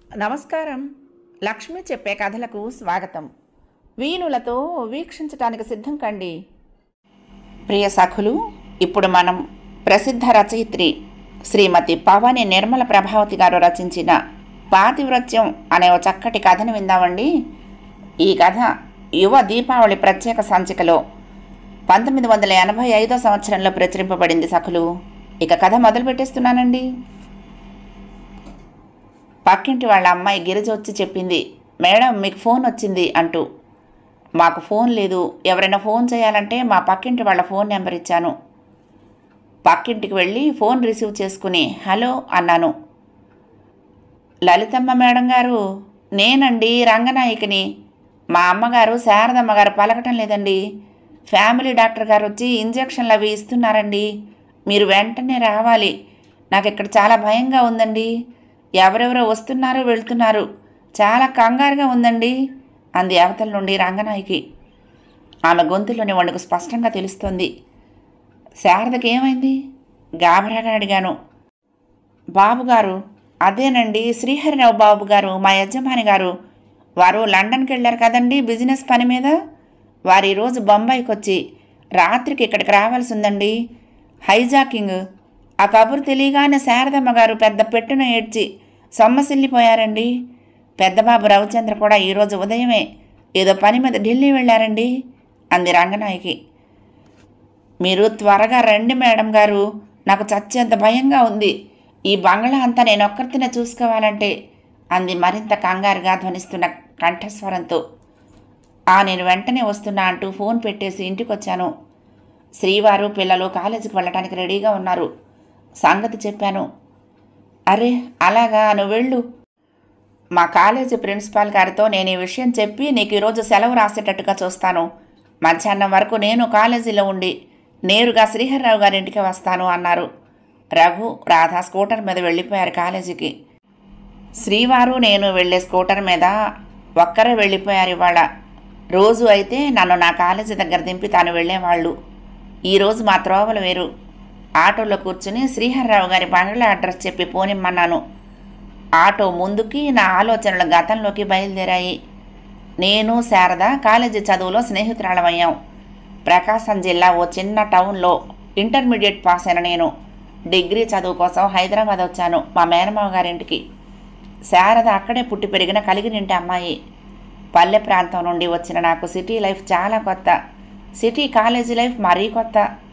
నమస్కారం. లక్ష్మి చెప్పే కథలకు స్వాగతం. వీణులతో వీక్షించటానికి సిద్ధం కండి. ప్రియ సఖులు, ఇప్పుడు మనం ప్రసిద్ధ రచయిత్రి శ్రీమతి పవని నిర్మల ప్రభావతి గారు రచించిన పాతివ్రత్యం అనే ఓ చక్కటి కథను విందామండి. ఈ కథ యువ దీపావళి ప్రత్యేక సంచికలో 1985 సంవత్సరంలో ప్రచురింపబడింది సఖులు. ఇక కథ మొదలు పెట్టేస్తున్నానండి. పక్కింటి వాళ్ళ అమ్మాయి గిరిజ వచ్చి చెప్పింది, మేడం మీకు ఫోన్ వచ్చింది అంటూ. మాకు ఫోన్ లేదు, ఎవరైనా ఫోన్ చేయాలంటే మా పక్కింటి వాళ్ళ ఫోన్ నెంబర్ ఇచ్చాను. పక్కింటికి వెళ్ళి ఫోన్ రిసీవ్ చేసుకుని హలో అన్నాను. లలితమ్మ మేడం గారు, నేనండి రంగనాయకిని. మా అమ్మగారు శారదమ్మ గారు పలకటం లేదండి. ఫ్యామిలీ డాక్టర్ గారు వచ్చి ఇంజక్షన్లు అవి ఇస్తున్నారండి. మీరు వెంటనే రావాలి. నాకు ఇక్కడ చాలా భయంగా ఉందండి. ఎవరెవరో వస్తున్నారు వెళ్తున్నారు. చాలా కంగారుగా ఉందండి అంది అవతల నుండి రంగనాయకి. ఆమె గొంతులోని వణుకు స్పష్టంగా తెలుస్తోంది. శారదకి ఏమైంది? గాబరాగా అడిగాను. బాబుగారు, అదేనండి శ్రీహరిరావు బాబు గారు, మా యజమాని గారు. వారు లండన్కి వెళ్ళారు కదండి బిజినెస్ పని మీద. వారు ఈరోజు బొంబాయికి వచ్చి రాత్రికి ఇక్కడికి రావాల్సి ఉందండి. హైజాకింగ్. ఆ కబురు తెలియగానే శారదమ్మ గారు పెద్ద పెట్టున ఏడ్చి సొమ్మసిల్లిపోయారండి. పెద్దబాబు రవిచంద్ర కూడా ఈరోజు ఉదయమే ఏదో పని మీద ఢిల్లీ వెళ్ళారండి అంది రంగనాయకి. మీరు త్వరగా రండి మేడం గారు, నాకు చచ్చేంత భయంగా ఉంది. ఈ బంగ్లా అంతా నేను ఒక్కరితోనే చూసుకోవాలంటే అంది మరింత కంగారుగా ధ్వనిస్తున్న కంఠస్వరంతో. నేను వెంటనే వస్తున్నా అంటూ ఫోన్ పెట్టేసి ఇంటికి వచ్చాను. శ్రీవారు పిల్లలు కాలేజీకి వెళ్ళటానికి రెడీగా ఉన్నారు. సంగతి చెప్పాను. అరే అలాగా, నువ్వు వెళ్ళు. మా కాలేజీ ప్రిన్సిపాల్ గారితో నేను ఈ విషయం చెప్పి నీకు ఈరోజు సెలవు రాసేటట్టుగా చూస్తాను. మధ్యాహ్నం వరకు నేను కాలేజీలో ఉండి నేరుగా శ్రీహరిరావు గారింటికి వస్తాను అన్నారు. రఘు, రాధ స్కూటర్ మీద వెళ్ళిపోయారు కాలేజీకి. శ్రీవారు నేను వెళ్ళే స్కూటర్ మీద ఒక్కరే వెళ్ళిపోయారు ఇవాళ. రోజు అయితే నన్ను నా కాలేజీ దగ్గర దింపి తాను వెళ్ళేవాళ్ళు. ఈరోజు మా త్రోవలు వేరు. ఆటోలో కూర్చుని శ్రీహరిరావు గారి బంగ్లా అడ్రస్ చెప్పి పోనిమ్మన్నాను. ఆటో ముందుకి, నా ఆలోచనలు గతంలోకి బయలుదేరాయి. నేను శారద కాలేజీ చదువులో స్నేహితురాలమయ్యాం. ప్రకాశం జిల్లా ఓ చిన్న టౌన్లో ఇంటర్మీడియట్ పాస్ అయిన నేను డిగ్రీ చదువు కోసం హైదరాబాద్ వచ్చాను మా మేనమావ గారింటికి. శారద అక్కడే పుట్టి పెరిగిన కలిగినింటి అమ్మాయి. పల్లె ప్రాంతం నుండి వచ్చిన నాకు సిటీ లైఫ్ చాలా కొత్త. సిటీ కాలేజీ లైఫ్ మరీ కొత్త.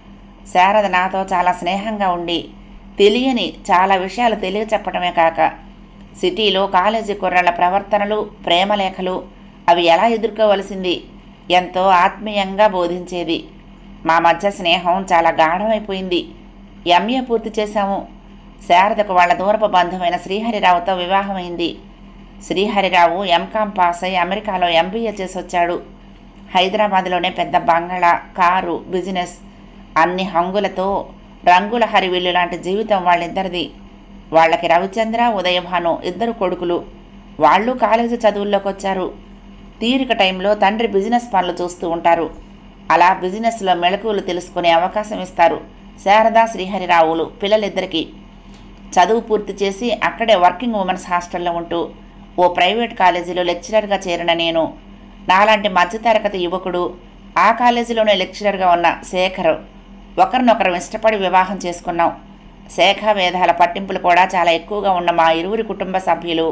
శారద నాతో చాలా స్నేహంగా ఉండి తెలియని చాలా విషయాలు తెలియచెప్పడమే కాక సిటీలో కాలేజీ కుర్రాళ్ళ ప్రవర్తనలు, ప్రేమలేఖలు అవి ఎలా ఎదుర్కోవలసింది ఎంతో ఆత్మీయంగా బోధించేది. మా మధ్య స్నేహం చాలా గాఢమైపోయింది. ఎంఏ పూర్తి చేశాము. శారదకు వాళ్ళ దూరపు బంధువైన శ్రీహరిరావుతో వివాహమైంది. శ్రీహరిరావు ఎంకాం పాస్ అయి అమెరికాలో ఎంబీఏ చేసి వచ్చాడు. హైదరాబాద్లోనే పెద్ద బంగళా, కారు, బిజినెస్, అన్ని హంగులతో రంగుల హరివిల్లు లాంటి జీవితం వాళ్ళిద్దరిది. వాళ్ళకి రవిచంద్ర, ఉదయభాను ఇద్దరు కొడుకులు. వాళ్ళు కాలేజీ చదువుల్లోకి వచ్చారు. తీరిక టైంలో తండ్రి బిజినెస్ పనులు చూస్తూ ఉంటారు. అలా బిజినెస్లో మెళకువలు తెలుసుకునే అవకాశం ఇస్తారు శారదా, శ్రీహరిరావులు పిల్లలిద్దరికీ. చదువు పూర్తి చేసి అక్కడే వర్కింగ్ ఉమెన్స్ హాస్టల్లో ఉంటూ ఓ ప్రైవేట్ కాలేజీలో లెక్చరర్గా చేరిన నేను, నాలాంటి మధ్యతరగతి యువకుడు ఆ కాలేజీలోనే లెక్చరర్గా ఉన్న శేఖర్ ఒకరినొకరు ఇష్టపడి వివాహం చేసుకున్నాం. శేఖ వేదాల పట్టింపులు కూడా చాలా ఎక్కువగా ఉన్న మా ఇరువురి కుటుంబ సభ్యులు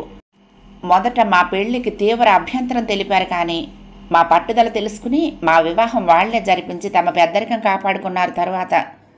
మొదట మా పెళ్లికి తీవ్ర అభ్యంతరం తెలిపారు. కానీ మా పట్టుదల తెలుసుకుని మా వివాహం వాళ్లే జరిపించి తమ పెద్దరికం కాపాడుకున్నారు. తరువాత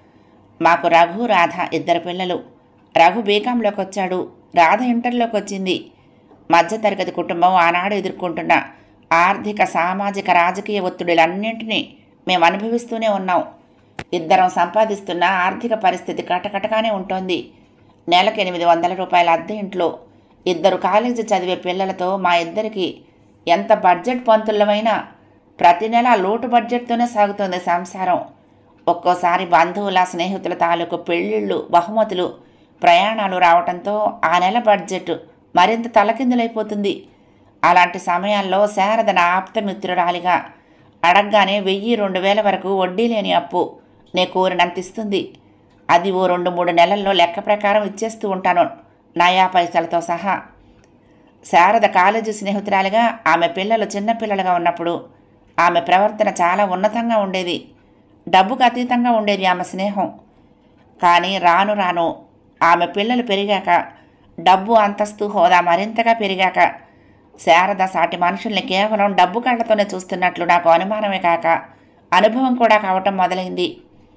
మాకు రఘు, రాధ ఇద్దరు పిల్లలు. రఘు బీకాంలోకి వచ్చాడు, రాధ ఇంటర్లోకి వచ్చింది. మధ్యతరగతి కుటుంబం ఆనాడు ఎదుర్కొంటున్న ఆర్థిక, సామాజిక, రాజకీయ ఒత్తిడులన్నింటినీ మేము అనుభవిస్తూనే ఉన్నాం. ఇద్దరం సంపాదిస్తున్న ఆర్థిక పరిస్థితి కటకటగానే ఉంటుంది. నెలకు 800 రూపాయల అద్దె ఇంట్లో ఇద్దరు కాలేజీ చదివే పిల్లలతో మా ఇద్దరికి ఎంత బడ్జెట్ పంతులమైనా ప్రతి నెల లోటు బడ్జెట్తోనే సాగుతుంది సంసారం. ఒక్కోసారి బంధువుల, స్నేహితుల తాలూకు పెళ్ళిళ్ళు, బహుమతులు, ప్రయాణాలు రావడంతో ఆ నెల బడ్జెట్ మరింత తలకిందులైపోతుంది. అలాంటి సమయాల్లో శారద నా ఆప్తమిత్రురాలిగా అడగగానే 1000-2000 వరకు వడ్డీ లేని అప్పు నే కోరినంత ఇస్తుంది. అది ఓ 2-3 నెలల్లో లెక్క ప్రకారం ఇచ్చేస్తూ ఉంటాను, నయా పైసలతో సహా. శారద కాలేజీ స్నేహితురాలిగా ఆమె పిల్లలు చిన్నపిల్లలుగా ఉన్నప్పుడు ఆమె ప్రవర్తన చాలా ఉన్నతంగా ఉండేది. డబ్బుకు అతీతంగా ఉండేది ఆమె స్నేహం. కానీ రాను రాను ఆమె పిల్లలు పెరిగాక, డబ్బు అంతస్తు హోదా మరింతగా పెరిగాక శారద సాటి మనుషుల్ని కేవలం డబ్బు కళ్ళతోనే చూస్తున్నట్లు నాకు అనుమానమే కాక అనుభవం కూడా కావటం మొదలైంది.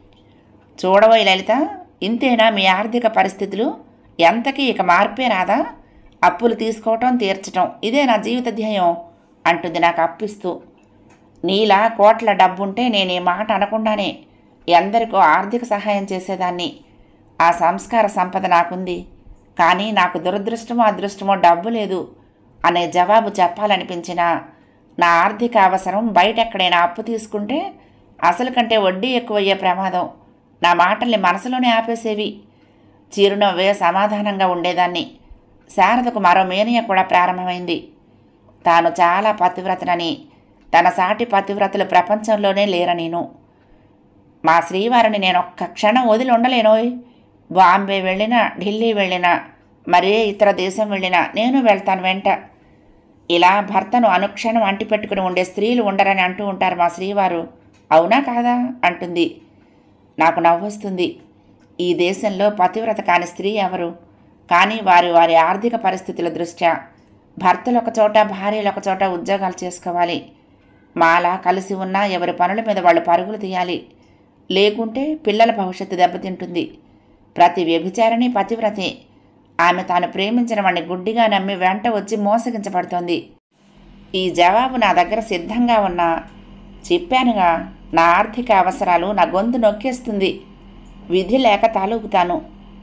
చూడబోయి లలిత, ఇంతేనా మీ ఆర్థిక పరిస్థితులు? ఎంతకీ ఇక మార్పే రాదా? అప్పులు తీసుకోవటం, తీర్చటం, ఇదే నా జీవిత ధ్యేయం అంటుంది నాకు అప్పిస్తూ. నీలా కోట్ల డబ్బుంటే నేను ఈ మాట అనకుండానే ఎందరికో ఆర్థిక సహాయం చేసేదాన్ని. ఆ సంస్కార సంపద నాకుంది. కానీ నాకు దురదృష్టమో అదృష్టమో డబ్బు లేదు అనే జవాబు చెప్పాలనిపించినా నా ఆర్థిక అవసరం బయటెక్కడైనా అప్పు తీసుకుంటే అసలు కంటే వడ్డీ ఎక్కువయ్యే ప్రమాదం నా మాటల్ని మనసులోనే ఆపేసేవి. చిరునవ్వే సమాధానంగా ఉండేదాన్ని. శారదకు మరో మేనియ కూడా ప్రారంభమైంది. తాను చాలా పతివ్రతనని, తన సాటి పతివ్రతలు ప్రపంచంలోనే లేరనీను. మా శ్రీవారిని నేను ఒక్క క్షణం వదిలి ఉండలేనోయ్. బాంబే వెళ్ళినా, ఢిల్లీ వెళ్ళినా, మరే ఇతర దేశం వెళ్ళినా నేను వెళ్తాను వెంట. ఇలా భర్తను అనుక్షణం అంటిపెట్టుకుని ఉండే స్త్రీలు ఉండరని అంటూ ఉంటారు మా శ్రీవారు. అవునా కాదా అంటుంది. నాకు నవ్వొస్తుంది. ఈ దేశంలో పతివ్రత కాని స్త్రీ ఎవరు? కానీ వారి వారి ఆర్థిక పరిస్థితుల దృష్ట్యా భర్తలు ఒకచోట, భార్యలు ఒకచోట ఉద్యోగాలు చేసుకోవాలి. మాలా కలిసి ఉన్నా ఎవరి పనుల మీద వాళ్ళు పరుగులు తీయాలి. లేకుంటే పిల్లల భవిష్యత్తు దెబ్బతింటుంది. ప్రతి వ్యభిచారిణి పతివ్రతే. ఆమె తాను ప్రేమించిన వాడిని గుడ్డిగా నమ్మి వెంట వచ్చి మోసగించబడుతోంది. ఈ జవాబు నా దగ్గర సిద్ధంగా ఉన్నా చెప్పానుగా, నా ఆర్థిక అవసరాలు నా గొంతు నొక్కేస్తుంది. విధి లేక తాలూపుతాను.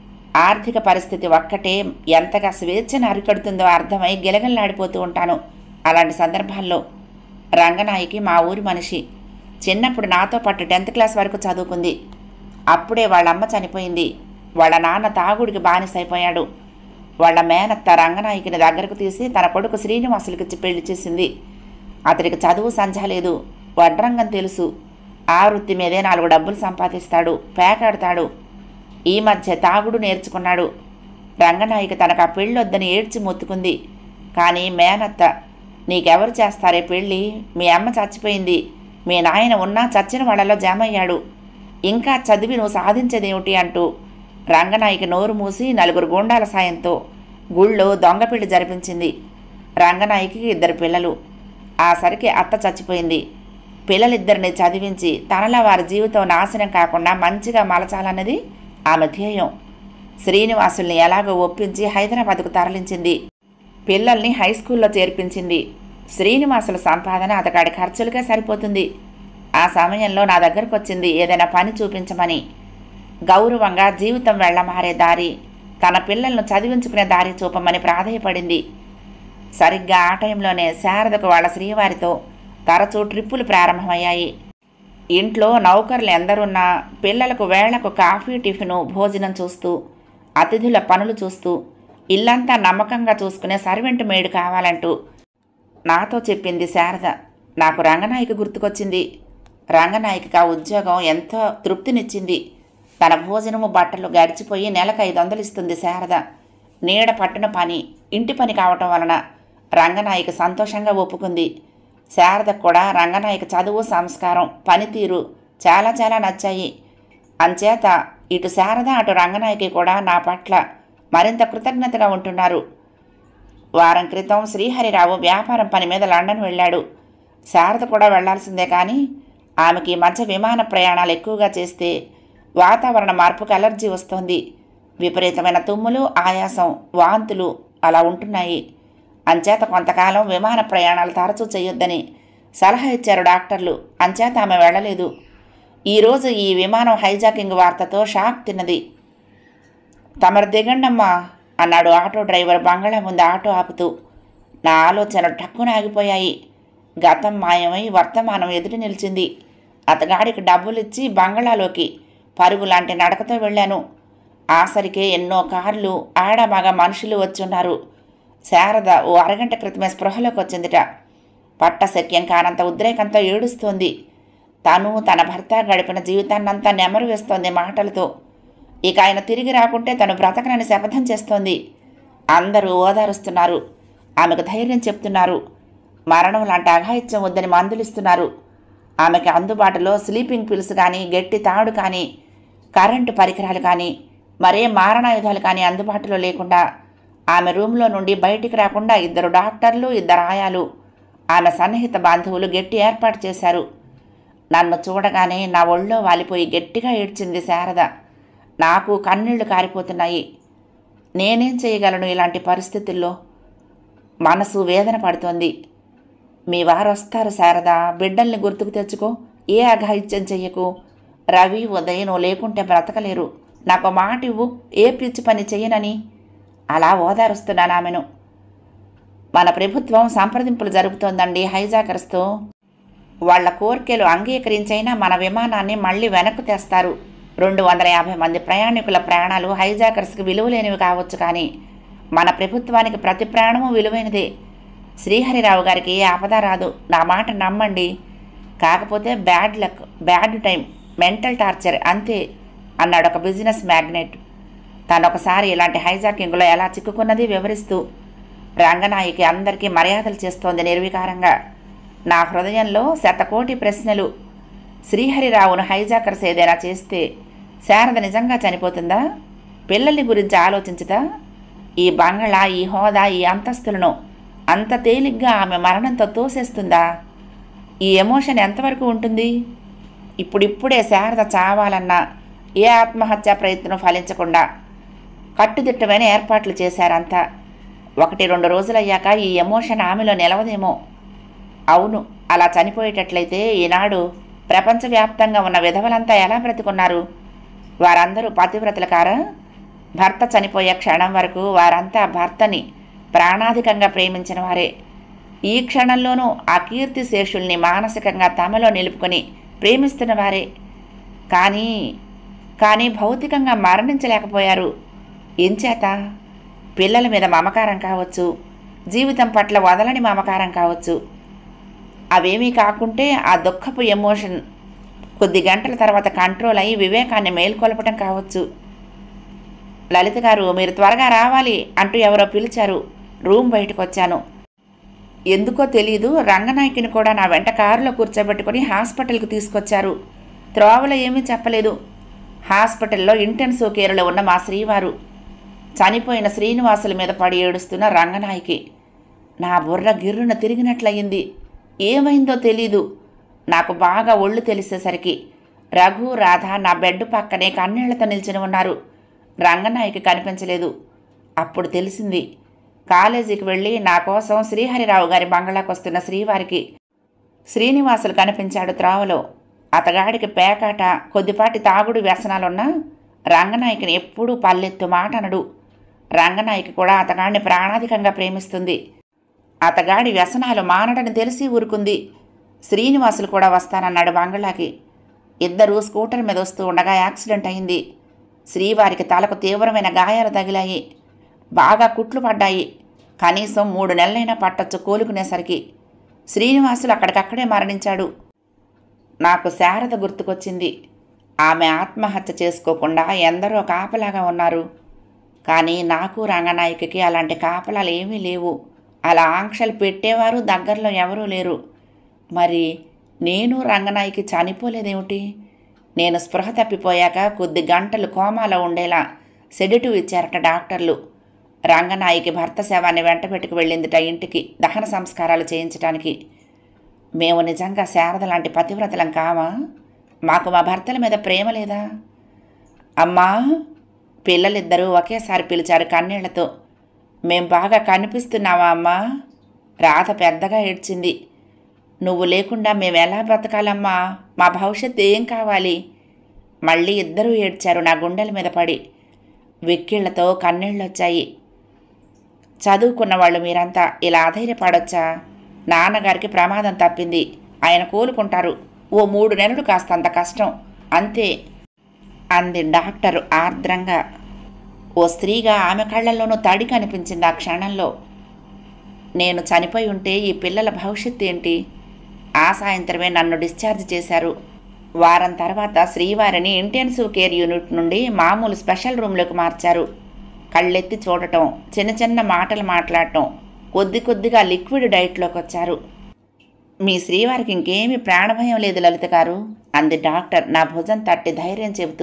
ఆర్థిక పరిస్థితి ఒక్కటే ఎంతగా స్వేచ్ఛను అరికడుతుందో అర్థమై గిలగల్లాడిపోతూ ఉంటాను. అలాంటి సందర్భాల్లో రంగనాయకి మా ఊరి మనిషి. చిన్నప్పుడు నాతో పాటు 10th క్లాస్ వరకు చదువుకుంది. అప్పుడే వాళ్ళమ్మ చనిపోయింది. వాళ్ళ నాన్న తాగుడికి బానిసైపోయాడు. వాళ్ళ మేనత్త రంగనాయకిని దగ్గరకు తీసి తన కొడుకు శ్రీనివాసులకిచ్చి పెళ్లి చేసింది. అతడికి చదువు సంధ్య లేదు, వడ్రంగం తెలుసు. ఆ వృత్తి మీదే 4 డబ్బులు సంపాదిస్తాడు, పేకాడతాడు. ఈ మధ్య తాగుడు నేర్చుకున్నాడు. రంగనాయకి తనకు ఆ పెళ్ళొద్దని ఏడ్చి మొత్తుకుంది. కానీ మేనత్త, నీకెవరు చేస్తారే పెళ్ళి? మీ అమ్మ చచ్చిపోయింది, మీ నాయన ఉన్నా చచ్చిన వాళ్ళలో జామయ్యాడు, ఇంకా చదివి నువ్వు సాధించేదేమిటి అంటూ రంగనాయకి నోరు మూసి 4 గూండాల సాయంతో గుళ్ళో దొంగ పెళ్లి జరిపించింది. రంగనాయకి 2 పిల్లలు. ఆ సరికి అత్త చచ్చిపోయింది. పిల్లలిద్దరిని చదివించి తనలా వారి జీవితం నాశనం కాకుండా మంచిగా మలచాలన్నది ఆమె ధ్యేయం. శ్రీనివాసుల్ని ఎలాగో ఒప్పించి హైదరాబాద్కు తరలించింది. పిల్లల్ని హై స్కూల్లో చేర్పించింది. శ్రీనివాసుల సంపాదన అతగాడి ఖర్చులకే సరిపోతుంది. ఆ సమయంలో నా దగ్గరకు వచ్చింది ఏదైనా పని చూపించమని. గౌరవంగా జీవితం వెళ్ళమారే దారి, తన పిల్లలను చదివించుకునే దారి చూపమని ప్రాధేయపడింది. సరిగ్గా ఆ టైంలోనే శారదకు వాళ్ళ శ్రీవారితో తరచూ ట్రిప్పులు ప్రారంభమయ్యాయి. ఇంట్లో నౌకర్లు ఎందరున్నా పిల్లలకు వేళకు కాఫీ, టిఫిను, భోజనం చూస్తూ, అతిథుల పనులు చూస్తూ, ఇల్లంతా నమ్మకంగా చూసుకునే సర్వెంట్ మేడ్ కావాలంటూ నాతో చెప్పింది శారద. నాకు రంగనాయకి గుర్తుకొచ్చింది. రంగనాయకి ఆ ఉద్యోగం ఎంతో తృప్తినిచ్చింది. తన భోజనము, బట్టలు గడిచిపోయి నెలకు 500 ఇస్తుంది శారద. నీడ పట్టున పని, ఇంటి పని కావటం వలన రంగనాయకి సంతోషంగా ఒప్పుకుంది. శారదకు కూడా రంగనాయకి చదువు, సంస్కారం, పనితీరు చాలా చాలా నచ్చాయి. అంచేత ఇటు శారద అటు రంగనాయకి కూడా నా పట్ల మరింత కృతజ్ఞతగా ఉంటున్నారు. వారం క్రితం శ్రీహరిరావు వ్యాపారం పని మీద లండన్ వెళ్ళాడు. శారద కూడా వెళ్లాల్సిందే, కానీ ఆమెకి ఈ మధ్య విమాన ప్రయాణాలు ఎక్కువగా చేస్తే వాతావరణ మార్పుకు అలర్జీ వస్తోంది. విపరీతమైన తుమ్ములు, ఆయాసం, వాంతులు అలా ఉంటున్నాయి. అంచేత కొంతకాలం విమాన ప్రయాణాలు తరచూ చేయొద్దని సలహా ఇచ్చారు డాక్టర్లు. అంచేత ఆమె వెళ్ళలేదు. ఈరోజు ఈ విమానం హైజాకింగ్ వార్తతో షాక్ తిన్నది. తమరు దిగండమ్మా అన్నాడు ఆటో డ్రైవర్ బంగళా ముందు ఆటో ఆపుతూ. నా ఆలోచనలు టక్కున ఆగిపోయాయి. గతం మాయమై వర్తమానం ఎదుటి నిలిచింది. అతగాడికి డబ్బులిచ్చి బంగళాలోకి పరుగు లాంటి నడకతో వెళ్ళాను. ఆసరికే ఎన్నో కార్లు, ఆడమగ మనుషులు వచ్చున్నారు. శారద ఓ అరగంట క్రితమే స్పృహలోకి వచ్చిందిట. పట్టశక్యం కానంత ఉద్రేకంతో ఏడుస్తోంది. తను తన భర్త గడిపిన జీవితాన్నంతా నెమరు వేస్తోంది మాటలతో. ఇక ఆయన తిరిగి రాకుంటే తను బ్రతకనని శపథం చేస్తోంది. అందరూ ఓదారుస్తున్నారు. ఆమెకు ధైర్యం చెప్తున్నారు. మరణం లాంటి అఘాయిత్యం వద్దని మందులిస్తున్నారు. ఆమెకి అందుబాటులో స్లీపింగ్ పిల్స్ కానీ, గట్టి తాడు కానీ, కరెంటు పరికరాలు కానీ, మరే మారణాయుధాలు కానీ అందుబాటులో లేకుండా ఆమె రూమ్లో నుండి బయటికి రాకుండా 2 డాక్టర్లు, 2 ఆయాలు, ఆమె సన్నిహిత బాంధవులు గట్టి ఏర్పాటు చేశారు. నన్ను చూడగానే నా ఒళ్ళో వాలిపోయి గట్టిగా ఏడ్చింది శారద. నాకు కన్నీళ్లు కారిపోతున్నాయి. నేనేం చేయగలను ఇలాంటి పరిస్థితుల్లో? మనసు వేదన పడుతోంది. మీ వారు వస్తారు శారద, బిడ్డల్ని గుర్తుకు తెచ్చుకో, ఏ అఘాయిత్యం చెయ్యకు. రవి, ఉదయ్ నువ్వు లేకుంటే బ్రతకలేరు. నాకు మాట ఇవ్వు, ఏ పిచ్చి పని చెయ్యనని. అలా ఓదారుస్తున్నాను ఆమెను. మన ప్రభుత్వం సంప్రదింపులు జరుపుతోందండి హైజాకర్స్తో. వాళ్ల కోర్కెలు అంగీకరించైనా మన విమానాన్ని మళ్ళీ వెనక్కు తెస్తారు. 250 మంది ప్రయాణికుల ప్రాణాలు హైజాకర్స్కి విలువలేనివి కావచ్చు, కానీ మన ప్రభుత్వానికి ప్రతి ప్రాణము విలువైనదే. శ్రీహరిరావు గారికి ఏ ఆపద రాదు, నా మాట నమ్మండి. కాకపోతే bad luck, bad time, mental torture అంతే అన్నాడు ఒక బిజినెస్ మ్యాగ్నెట్. తనొకసారి ఇలాంటి హైజాకింగ్లో ఎలా చిక్కుకున్నది వివరిస్తూ. రంగనాయకి అందరికీ మర్యాదలు చేస్తోంది నిర్వికారంగా. నా హృదయంలో 100,000,000 ప్రశ్నలు. శ్రీహరిరావును హైజాకర్స్ ఏదైనా చేస్తే శారద నిజంగా చనిపోతుందా? పిల్లల్ని గురించి ఆలోచించుదా? ఈ బంగళా, ఈ హోదా, ఈ అంతస్తులను అంత తేలిగ్గా ఆమె మరణంతో తోసేస్తుందా? ఈ ఎమోషన్ ఎంతవరకు ఉంటుంది? ఇప్పుడిప్పుడే శారద చావాలన్నా ఏ ఆత్మహత్యా ప్రయత్నం ఫలించకుండా కట్టుదిట్టమైన ఏర్పాట్లు చేశారంతా. 1-2 రోజులయ్యాక ఈ ఎమోషన్ ఆమెలో నిలవదేమో. అవును, అలా చనిపోయేటట్లయితే ఈనాడు ప్రపంచవ్యాప్తంగా ఉన్న విధవలంతా ఎలా బ్రతుకున్నారు? వారందరూ పతివ్రతలు కారా? భర్త చనిపోయే క్షణం వరకు వారంతా భర్తని ప్రాణాధికంగా ప్రేమించిన వారే. ఈ క్షణంలోనూ ఆ కీర్తి శేషుల్ని మానసికంగా తమలో నిలుపుకొని ప్రేమిస్తున్న వారే. కానీ భౌతికంగా మరణించలేకపోయారు. ఎంచేత? పిల్లల మీద మమకారం కావచ్చు, జీవితం పట్ల వదలని మమకారం కావచ్చు. అవేమీ కాకుంటే ఆ దుఃఖపు ఎమోషన్ కొద్ది గంటల తర్వాత కంట్రోల్ అయ్యి వివేకాన్ని మేల్కొల్పటం కావచ్చు. లలిత గారు, మీరు త్వరగా రావాలి అంటూ ఎవరో పిలిచారు. రూమ్ బయటకు వచ్చాను. ఎందుకో తెలీదు, రంగనాయకిని కూడా నా వెంట కారులో కూర్చోబెట్టుకుని హాస్పిటల్కి తీసుకొచ్చారు. త్రోవలో ఏమీ చెప్పలేదు. హాస్పిటల్లో ఇంటెన్సివ్ కేర్లో ఉన్న మా శ్రీవారు, చనిపోయిన శ్రీనివాసుల మీద పడి ఏడుస్తున్న రంగనాయకి. నా బుర్ర గిర్రున తిరిగినట్లయింది. ఏమైందో తెలీదు. నాకు బాగా ఒళ్ళు తెలిసేసరికి రఘు, రాధ నా బెడ్ పక్కనే కన్నీళ్లతో నిల్చుని ఉన్నారు. రంగనాయకి కనిపించలేదు. అప్పుడు తెలిసింది. కాలేజీకి వెళ్ళి నా కోసం శ్రీహరిరావు గారి బంగళాకు వస్తున్న శ్రీవారికి శ్రీనివాసులు కనిపించాడు త్రోవలో. అతగాడికి పేకాట, కొద్దిపాటి తాగుడు వ్యసనాలున్నా రంగనాయకిని ఎప్పుడూ పల్లెత్తు మాట అనడు. రంగనాయకి కూడా అతగాడిని ప్రాణాధికంగా ప్రేమిస్తుంది. అతగాడి వ్యసనాలు మానడని తెలిసి ఊరుకుంది. శ్రీనివాసులు కూడా వస్తానన్నాడు బంగళాకి. ఇద్దరూ స్కూటర్ మీద వస్తూ ఉండగా యాక్సిడెంట్ అయింది. శ్రీవారికి తలకు తీవ్రమైన గాయాలు తగిలాయి. బాగా కుట్లు పడ్డాయి. కనీసం 3 నెలలైనా పట్టొచ్చు కోలుకునేసరికి. శ్రీనివాసులు అక్కడికక్కడే మరణించాడు. నాకు శారద గుర్తుకొచ్చింది. ఆమె ఆత్మహత్య చేసుకోకుండా ఎందరో కాపలాగా ఉన్నారు. కానీ నాకు రంగనాయకికి అలాంటి కాపలాలు ఏమీ లేవు. అలా ఆంక్షలు పెట్టేవారు దగ్గరలో ఎవరూ లేరు. మరి నేను రంగనాయకి చనిపోలేదేమిటి? నేను స్పృహ తప్పిపోయాక కొద్ది గంటలు కోమాలో ఉండేలా సెడేటివ్ ఇచ్చారట డాక్టర్లు. రంగనాయకి భర్త శవాన్ని వెంటబెట్టుకు వెళ్ళిందిట ఇంటికి దహన సంస్కారాలు చేయించడానికి. మేము నిజంగా శారద లాంటి పతివ్రతలం కావా? మాకు మా భర్తల మీద ప్రేమ లేదా? అమ్మా! పిల్లలిద్దరూ ఒకేసారి పిలిచారు కన్నీళ్లతో. మేం బాగా కనిపిస్తున్నావా అమ్మా? రాధ పెద్దగా ఏడ్చింది. నువ్వు లేకుండా మేమెలా బ్రతకాలమ్మా? మా భవిష్యత్తు ఏం కావాలి? మళ్ళీ ఇద్దరూ ఏడ్చారు నా గుండెల మీద పడి. వెక్కిళ్లతో కన్నీళ్ళొచ్చాయి. చదువుకున్న వాళ్ళు మీరంతా ఇలా అధైర్యపడొచ్చా? నాన్నగారికి ప్రమాదం తప్పింది, ఆయన కోలుకుంటారు. ఓ 3 నెలలు కాస్తంత కష్టం అంతే అంది డాక్టరు ఆర్ద్రంగా. ఓ స్త్రీగా ఆమె కళ్ళల్లోనూ తడి కనిపించింది ఆ క్షణంలో. నేను చనిపోయి ఉంటే ఈ పిల్లల భవిష్యత్తు ఏంటి? ఆ సాయంత్రమే నన్ను డిశ్చార్జ్ చేశారు. వారం తర్వాత శ్రీవారిని ఇంటెన్సివ్ కేర్ యూనిట్ నుండి మామూలు స్పెషల్ రూమ్లోకి మార్చారు. కళ్ళెత్తి చూడటం, చిన్న చిన్న మాటలు మాట్లాడటం, కొద్ది కొద్దిగా లిక్విడ్ డైట్లోకి వచ్చారు. మీ శ్రీవారికి ఇంకేమీ ప్రాణభయం లేదు లలిత గారు అంది డాక్టర్ నా భుజం తట్టి ధైర్యం చెబుతూ.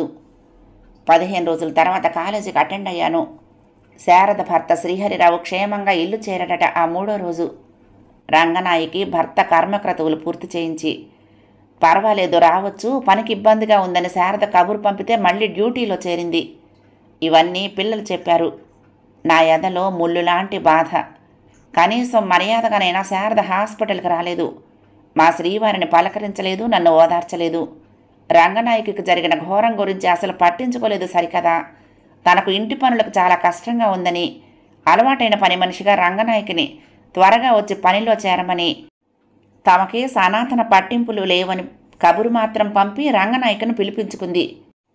15 రోజుల తర్వాత కాలేజీకి అటెండ్ అయ్యాను. శారద భర్త శ్రీహరిరావు క్షేమంగా ఇల్లు చేరడట ఆ 3వ రోజు. రంగనాయికి భర్త కర్మక్రతువులు పూర్తి చేయించి, పర్వాలేదు రావచ్చు, పనికి ఇబ్బందిగా ఉందని శారద కబురు పంపితే మళ్ళీ డ్యూటీలో చేరింది. ఇవన్నీ పిల్లలు చెప్పారు. నా ఎదలో ముళ్ళు లాంటి బాధ. కనీసం మర్యాదగానైనా శారద హాస్పిటల్కి రాలేదు. మా శ్రీవారిని పలకరించలేదు, నన్ను ఓదార్చలేదు. రంగనాయకికి జరిగిన ఘోరం గురించి అసలు పట్టించుకోలేదు సరికదా. తనకు ఇంటి పనులకు చాలా కష్టంగా ఉందని, అలవాటైన పని మనిషిగా రంగనాయకిని త్వరగా వచ్చి పనిలో చేరమని, తమకే సనాతన పట్టింపులు లేవని కబురు మాత్రం పంపి రంగనాయకుని పిలిపించుకుంది.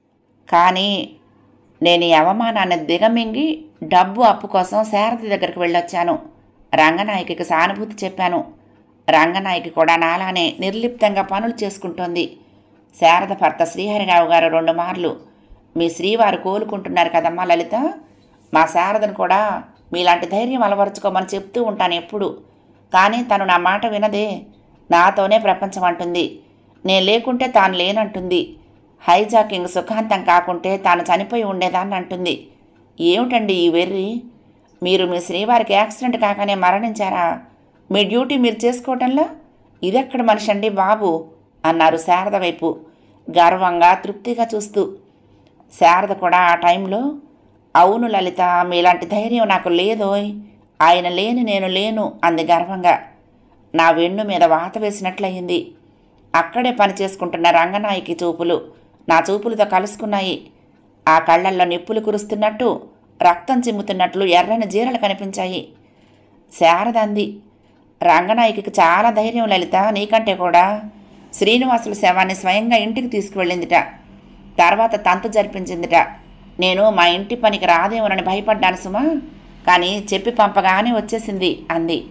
కానీ నేను ఈ అవమానాన్ని దిగమింగి డబ్బు అప్పు కోసం శారద దగ్గరికి వెళ్ళొచ్చాను. రంగనాయకికి సానుభూతి చెప్పాను. రంగనాయకి కూడా నాలానే నిర్లిప్తంగా పనులు చేసుకుంటోంది. శారద భర్త శ్రీహరిరావు గారు 2 మార్లు, మీ శ్రీవారు కోలుకుంటున్నారు కదమ్మా లలిత, మా శారదను కూడా మీలాంటి ధైర్యం అలవరుచుకోమని చెప్తూ ఉంటాను ఎప్పుడు. కానీ తను నా మాట వినదే. నాతోనే ప్రపంచం అంటుంది. నేను లేకుంటే తాను లేనంటుంది. హైజాకింగ్ సుఖాంతం కాకుంటే తాను చనిపోయి ఉండేదాన్ని అంటుంది. ఏమిటండి ఈ వెర్రి? మీరు మీ శ్రీవారికి యాక్సిడెంట్ కాకనే మరణించారా? మీ డ్యూటీ మీరు చేసుకోవటంలో ఇదెక్కడ మనిషి అండి బాబు అన్నారు శారద వైపు గర్వంగా తృప్తిగా చూస్తూ. శారద కూడా ఆ టైంలో, అవును లలిత, మీలాంటి ధైర్యం నాకు లేదోయ్, ఆయన లేని నేను లేను అంది గర్వంగా. నా వెన్ను మీద వాత వేసినట్లయింది. అక్కడే పని చేసుకుంటున్న రంగనాయకి చూపులు నా చూపులతో కలుసుకున్నాయి. ఆ కళ్ళల్లో నిప్పులు కురుస్తున్నట్టు, రక్తం చిమ్ముతున్నట్లు ఎర్రని జీరలు కనిపించాయి. శారద అంది, రంగనాయకికి చాలా ధైర్యం లలిత, నీకంటే కూడా. శ్రీనివాసుల శవాన్ని స్వయంగా ఇంటికి తీసుకువెళ్ళిందిట. తర్వాత తంతు జరిపించిందిట. నేను మా ఇంటి పనికి రాదేమోనని భయపడ్డాను సుమా, కానీ చెప్పి పంపగానే వచ్చేసింది అంది.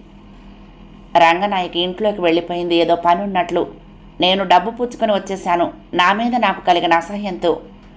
రంగనాయకి ఇంట్లోకి వెళ్ళిపోయింది ఏదో పని ఉన్నట్లు. నేను డబ్బు పుచ్చుకొని వచ్చేశాను, నా మీద నాకు కలిగిన అసహ్యంతో.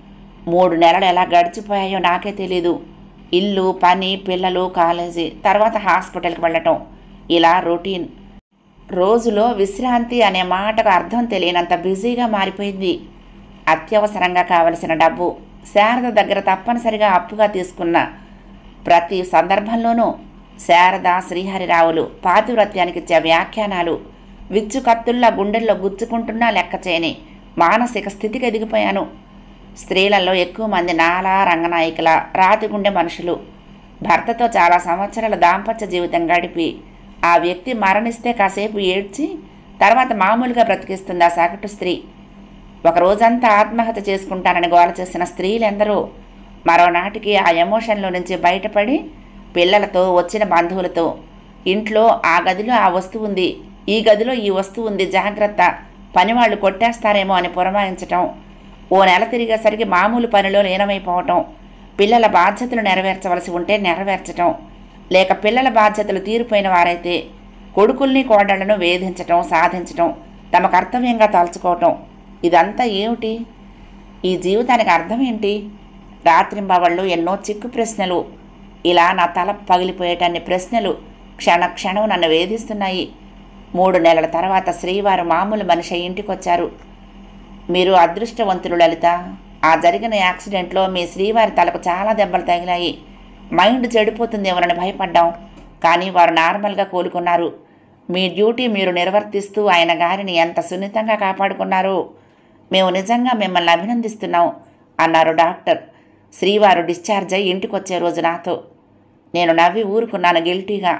3 నెలలు ఎలా గడిచిపోయాయో నాకే తెలీదు. ఇల్లు, పని, పిల్లలు, కాలేజీ, తర్వాత హాస్పిటల్కి వెళ్ళటం, ఇలా రొటీన్. రోజులో విశ్రాంతి అనే మాటకు అర్థం తెలియనంత బిజీగా మారిపోయింది. అత్యవసరంగా కావలసిన డబ్బు శారద దగ్గర తప్పనిసరిగా అప్పుగా తీసుకున్న ప్రతి సందర్భంలోనూ శారద, శ్రీహరిరావులు పాతివ్రత్యానికిచ్చే వ్యాఖ్యానాలు విచ్చుకత్తుల్లా గుండెల్లో గుచ్చుకుంటున్నా లెక్క చేయని మానసిక స్థితికి ఎదిగిపోయాను. స్త్రీలలో ఎక్కువ మంది నాలా రంగనాయకుల రాతి గుండె మనుషులు. భర్తతో చాలా సంవత్సరాల దాంపత్య జీవితం గడిపి ఆ వ్యక్తి మరణిస్తే కాసేపు ఏడ్చి తర్వాత మామూలుగా బ్రతికిస్తుంది ఆ సగటు స్త్రీ. ఒక రోజంతా ఆత్మహత్య చేసుకుంటానని గోల చేసిన స్త్రీలెందరో మరోనాటికి ఆ ఎమోషన్లో నుంచి బయటపడి పిల్లలతో, వచ్చిన బంధువులతో, ఇంట్లో ఆ గదిలో ఆ వస్తువు ఉంది, ఈ గదిలో ఈ వస్తువు ఉంది, జాగ్రత్త, పనివాళ్ళు కొట్టేస్తారేమో అని పురమాయించటం, ఓ నెల తిరిగేసరికి మామూలు పనిలో లీనమైపోవటం, పిల్లల బాధ్యతలు నెరవేర్చవలసి ఉంటే నెరవేర్చటం, లేక పిల్లల బాధ్యతలు తీరిపోయిన వారైతే కొడుకుల్ని, కోడళ్లను వేధించటం, సాధించటం తమ కర్తవ్యంగా తలుచుకోవటం. ఇదంతా ఏమిటి? ఈ జీవితానికి అర్థం ఏంటి? రాత్రింబవళ్ళు ఎన్నో చిక్కు ప్రశ్నలు. ఇలా నా తల పగిలిపోయేటన్ని ప్రశ్నలు క్షణక్షణం నన్ను వేధిస్తున్నాయి. 3 నెలల తర్వాత శ్రీవారు మామూలు మనిషి ఇంటికొచ్చారు. మీరు అదృష్టవంతులు లలిత. ఆ జరిగిన యాక్సిడెంట్లో మీ శ్రీవారి తలకు చాలా దెబ్బలు తగిలాయి. మైండ్ చెడిపోతుందేమోనని భయపడ్డాం. కానీ వారు నార్మల్గా కోలుకున్నారు. మీ డ్యూటీ మీరు నిర్వర్తిస్తూ ఆయన గారిని ఎంత సున్నితంగా కాపాడుకున్నారో మేము నిజంగా మిమ్మల్ని అభినందిస్తున్నాం అన్నారు డాక్టర్. శ్రీవారు డిశ్చార్జ్ అయ్యి ఇంటికొచ్చే రోజు నాతో. నేను నవ్వి ఊరుకున్నాను గిల్టీగా.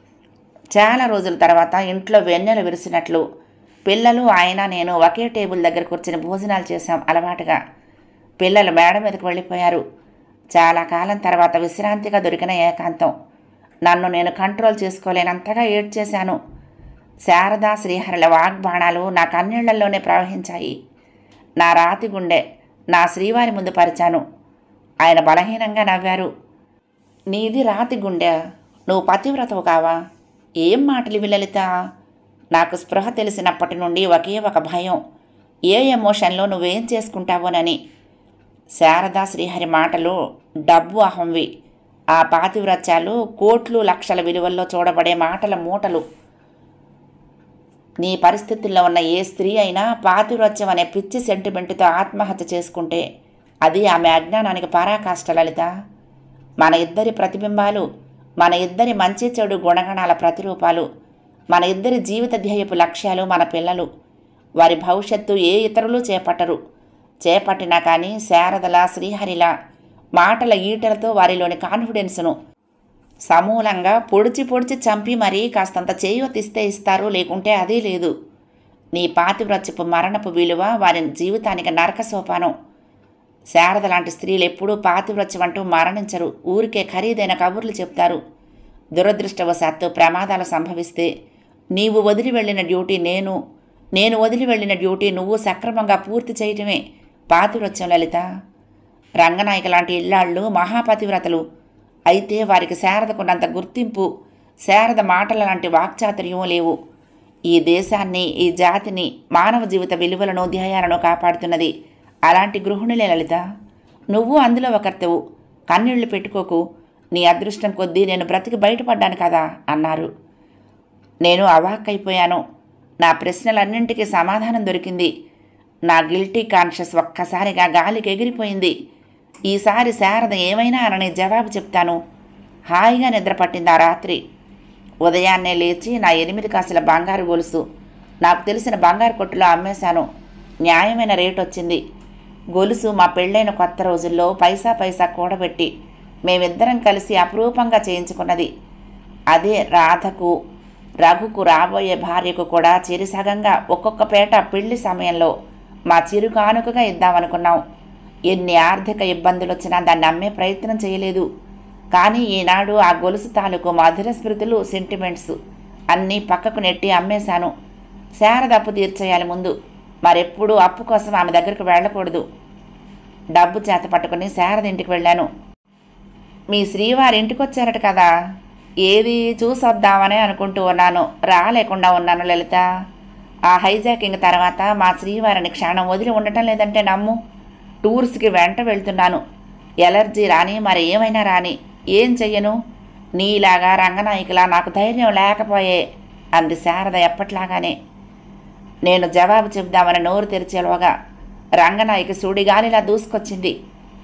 చాలా రోజుల తర్వాత ఇంట్లో వెన్నెలు విరిసినట్లు పిల్లలు, ఆయన, నేను ఒకే టేబుల్ దగ్గర కూర్చుని భోజనాలు చేశాం అలవాటుగా. పిల్లలు మేడ మీదకు వెళ్ళిపోయారు. చాలా కాలం తర్వాత విశ్రాంతిగా దొరికిన ఏకాంతం. నన్ను నేను కంట్రోల్ చేసుకోలేనంతగా ఏడ్చేశాను. శారద, శ్రీహరుల వాగ్బాణాలు నా కన్నీళ్లలోనే ప్రవహించాయి. నా రాతి గుండె నా శ్రీవారి ముందు పరిచాను. ఆయన బలహీనంగా నవ్వారు. నీది రాతి గుండె, నువ్వు పతివ్రతవు కావా? ఏం మాటలు ఇవి లలిత? నాకు స్పృహ తెలిసినప్పటి నుండి ఒకే ఒక భయం, ఏ ఎమోషన్లో నువ్వేం చేసుకుంటావోనని. శారదా, శ్రీహరి మాటలు డబ్బు అహంవి. ఆ పాతివ్రత్యాలు కోట్లు లక్షల విలువల్లో చూడబడే మాటల మూటలు. నీ పరిస్థితుల్లో ఉన్న ఏ స్త్రీ అయినా పాతివ్రత్యం అనే పిచ్చి సెంటిమెంటుతో ఆత్మహత్య చేసుకుంటే అది ఆమె అజ్ఞానానికి పరాకాష్ట లలిత. మన ఇద్దరి ప్రతిబింబాలు, మన ఇద్దరి మంచి చెడు గుణగణాల ప్రతిరూపాలు, మన ఇద్దరి జీవిత ధ్యేయపు లక్ష్యాలు మన పిల్లలు. వారి భవిష్యత్తు ఏ ఇతరులు చేపట్టరు. చేపట్టినా కానీ శారదలా శ్రీహరిలా మాటల ఈటలతో వారిలోని కాన్ఫిడెన్స్ను సమూలంగా పొడిచి పొడిచి చంపి మరీ కాస్తంత చేయూతిస్తే ఇస్తారు, లేకుంటే అదే లేదు. నీ పాతివ్రత్యపు మరణపు విలువ వారి జీవితానికి నరక సోపానం. శారద లాంటి స్త్రీలు ఎప్పుడూ పాతివ్రత్యం అంటూ మరణించరు. ఊరికే ఖరీదైన కబుర్లు చెప్తారు. దురదృష్టవశాత్తు ప్రమాదాలు సంభవిస్తే నీవు వదిలి వెళ్ళిన డ్యూటీ నేను వదిలి వెళ్ళిన డ్యూటీ నువ్వు సక్రమంగా పూర్తి చేయటమే పాతివ్రత్యం లలిత. రంగనాయక లాంటి ఇల్లాళ్ళు మహాపతివ్రతలు. అయితే వారికి శారదకున్నంత గుర్తింపు, శారద మాటల లాంటి వాక్చాతుర్యం లేవు. ఈ దేశాన్ని, ఈ జాతిని, మానవ జీవిత విలువలను, ధ్యేయాలను కాపాడుతున్నది అలాంటి గృహిణులే లలిత. నువ్వు అందులో ఒకర్తవు. కన్నీళ్లు పెట్టుకోకు. నీ అదృష్టం కొద్దీ నేను బ్రతికి బయటపడ్డాను కదా అన్నారు. నేను అవాక్కైపోయాను. నా ప్రశ్నలన్నింటికీ సమాధానం దొరికింది. నా గిల్టీ కాన్షియస్ ఒక్కసారిగా గాలికి ఎగిరిపోయింది. ఈసారి శారద ఏమైనా అనని జవాబు చెప్తాను. హాయిగా నిద్ర పట్టింది ఆ రాత్రి. ఉదయాన్నే లేచి నా 8 కాసుల బంగారు గొలుసు నాకు తెలిసిన బంగారు కొట్టులో అమ్మేశాను. న్యాయమైన రేటు వచ్చింది. గొలుసు మా పెళ్ళైన కొత్త రోజుల్లో పైసా పైసా కూడబెట్టి మేమిద్దరం కలిసి అపురూపంగా చేయించుకున్నది. అదే రాధకు, రఘుకు, రాబోయే భార్యకు కూడా చిరుసగంగా ఒక్కొక్క పేట పెళ్లి సమయంలో మా చిరు కానుకగా ఇద్దామనుకున్నాం. ఎన్ని ఆర్థిక ఇబ్బందులు వచ్చినా దాన్ని అమ్మే ప్రయత్నం చేయలేదు. కానీ ఈనాడు ఆ గొలుసు తాలూకు మధుర స్మృతులు, సెంటిమెంట్స్ అన్నీ పక్కకు నెట్టి అమ్మేశాను. శారద అప్పు తీర్చేయాలి ముందు. మరెప్పుడూ అప్పు కోసం ఆమె దగ్గరకు వెళ్ళకూడదు. డబ్బు చేత పట్టుకుని శారద ఇంటికి వెళ్ళాను. మీ శ్రీవారి ఇంటికి వచ్చారట కదా, ఏది చూసొద్దామని అనుకుంటూ ఉన్నాను. రాలేకుండా ఉన్నాను లలిత. ఆ హైజాకింగ్ తర్వాత మా శ్రీవారిని క్షణం వదిలి ఉండటం లేదంటే నమ్ము. టూర్స్కి వెంట వెళ్తున్నాను. ఎలర్జీ రాని మరి ఏమైనా రాని ఏం చెయ్యను. నీలాగా రంగనాయకులా నాకు ధైర్యం లేకపోయే అంది శారద ఎప్పట్లాగానే. నేను జవాబు చెబుదామని నోరు తెరిచేలోగా రంగనాయకి సుడిగాలిలా దూసుకొచ్చింది.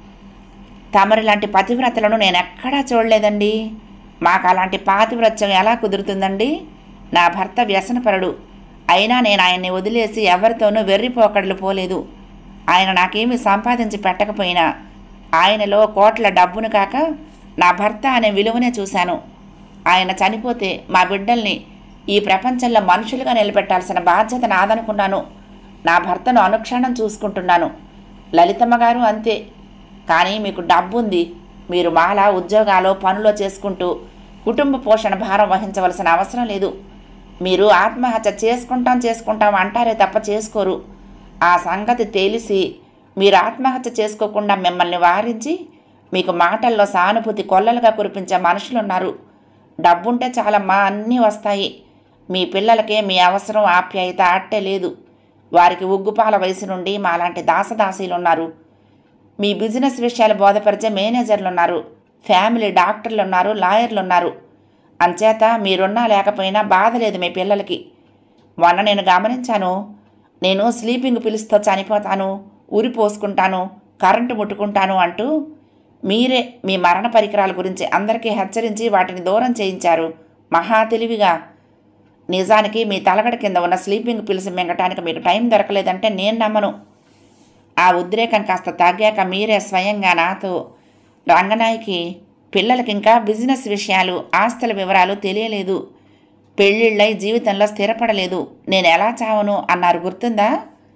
తమరి లాంటి పతివ్రతలను నేనెక్కడా చూడలేదండి. మాకు అలాంటి పాతివ్రత్యం ఎలా కుదురుతుందండి? నా భర్త వ్యసనపరుడు. అయినా నేను ఆయన్ని వదిలేసి ఎవరితోనూ వెర్రిపోకడలు పోలేదు. ఆయన నాకేమీ సంపాదించి పెట్టకపోయినా ఆయనలో కోట్ల డబ్బును కాక నా భర్త అనే విలువనే చూశాను. ఆయన చనిపోతే మా బిడ్డల్ని ఈ ప్రపంచంలో మనుషులుగా నిలబెట్టాల్సిన బాధ్యత నాదనుకున్నాను. నా భర్తను అనుక్షణం చూసుకుంటున్నాను. లలితమ్మ గారు అంతే. కానీ మీకు డబ్బుంది. మీరు మాలా ఉద్యోగాలు పనులో చేసుకుంటూ కుటుంబ పోషణ భారం వహించవలసిన అవసరం లేదు. మీరు ఆత్మహత్య చేసుకుంటాం అంటారే తప్ప చేసుకోరు. ఆ సంగతి తెలిసి మీరు ఆత్మహత్య చేసుకోకుండా మిమ్మల్ని వారించి మీకు మాటల్లో సానుభూతి కొల్లలుగా కురిపించే మనుషులున్నారు. డబ్బుంటే చాలమ్మా, అన్నీ వస్తాయి. మీ పిల్లలకే మీ అవసరం, ఆప్యాయత అట్టే లేదు. వారికి ఉగ్గుపాల వయసు నుండి మాలాంటి దాసదాసీలున్నారు. మీ బిజినెస్ విషయాలు బోధపరిచే మేనేజర్లున్నారు. ఫ్యామిలీ డాక్టర్లున్నారు, లాయర్లున్నారు. అంచేత మీరున్నా లేకపోయినా బాధ లేదు మీ పిల్లలకి. మొన్న నేను గమనించాను. నేను స్లీపింగ్ పిల్స్తో చనిపోతాను, ఉరి పోసుకుంటాను, కరెంటు ముట్టుకుంటాను అంటూ మీరే మీ మరణ పరికరాల గురించి అందరికీ హెచ్చరించి వాటిని దూరం చేయించారు మహా తెలివిగా. నిజానికి మీ తలగడ కింద ఉన్న స్లీపింగ్ పిల్స్ మింగటానికి మీకు టైం దొరకలేదంటే నేను నమ్మను. ఆ ఉద్రేకం కాస్త తగ్గాక మీరే స్వయంగా నాతో, రంగనాయకి పిల్లలకి ఇంకా బిజినెస్ విషయాలు, ఆస్తుల వివరాలు తెలియలేదు, పెళ్ళిళ్ళై జీవితంలో స్థిరపడలేదు, నేను ఎలా చావను అన్నారు. గుర్తుందా?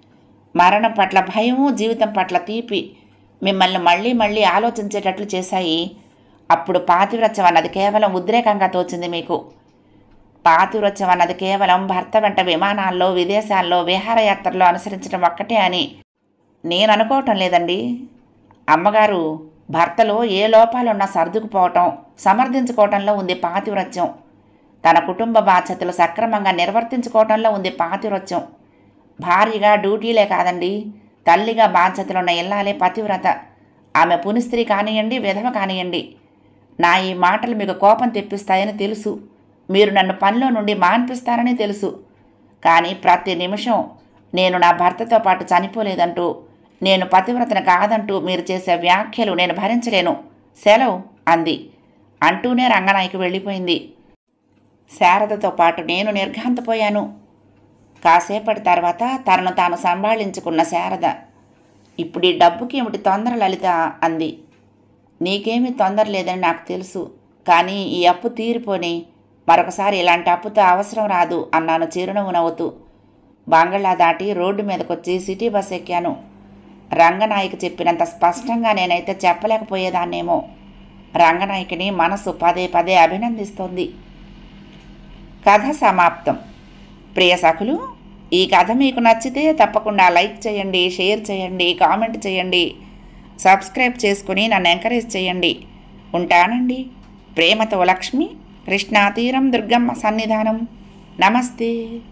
మరణం పట్ల భయము, జీవితం పట్ల తీపి మిమ్మల్ని మళ్ళీ మళ్ళీ ఆలోచించేటట్లు చేశాయి. అప్పుడు పాతివ్రత్యం అన్నది కేవలం ఉద్రేకంగా తోచింది మీకు. పాతివ్రత్యం అన్నది కేవలం భర్త వెంట విమానాల్లో, విదేశాల్లో, విహారయాత్రల్లో అనుసరించడం ఒక్కటే అని నేను అనుకోవటం లేదండి. అమ్మగారు, భర్తలో ఏ లోపాలున్నా సర్దుకుపోవటం, సమర్థించుకోవటంలో ఉంది పాతివ్రత్యం. తన కుటుంబ బాధ్యతలు సక్రమంగా నిర్వర్తించుకోవటంలో ఉంది పాతివ్రత్యం. భార్యగా డ్యూటీలే కాదండి, తల్లిగా బాధ్యతలున్న ఇల్లాలే పతివ్రత. ఆమె పునిస్త్రీ కానియండి, విధవ కానియండి. నా ఈ మాటలు మీకు కోపం తెప్పిస్తాయని తెలుసు, మీరు నన్ను పనిలో నుండి మాన్పిస్తారని తెలుసు. కానీ ప్రతి నిమిషం నేను నా భర్తతో పాటు చనిపోలేదంటూ, నేను పతివ్రతను కాదంటూ మీరు చేసే వ్యాఖ్యలు నేను భరించలేను. సెలవు అంది. అంటూనే రంగనాయకి వెళ్ళిపోయింది. శారదతో పాటు నేను నిర్ఘాంతపోయాను. కాసేపటి తర్వాత తనను తాను సంభాళించుకున్న శారద, ఇప్పుడు ఈ డబ్బుకి ఏమిటి తొందర లలిత అంది. నీకేమీ తొందర లేదని నాకు తెలుసు, కానీ ఈ అప్పు తీరిపోని మరొకసారి ఇలాంటి అప్పుతో అవసరం రాదు అన్నాను చిరునవ్వు నవ్వుతూ. బంగళా దాటి రోడ్డు మీదకొచ్చి సిటీ బస్ ఎక్కాను. రంగనాయకి చెప్పినంత స్పష్టంగా నేనైతే చెప్పలేకపోయేదాన్నేమో. రంగనాయకిని మనసు పదే పదే అభినందిస్తోంది. కథ సమాప్తం. ప్రియ సఖులు, ఈ కథ మీకు నచ్చితే తప్పకుండా లైక్ చేయండి, షేర్ చేయండి, కామెంట్ చేయండి, సబ్స్క్రైబ్ చేసుకుని నన్ను ఎంకరేజ్ చేయండి. ఉంటానండి. ప్రేమతో లక్ష్మి, కృష్ణా తీరం దుర్గమ్మ సన్నిధానం. నమస్తే.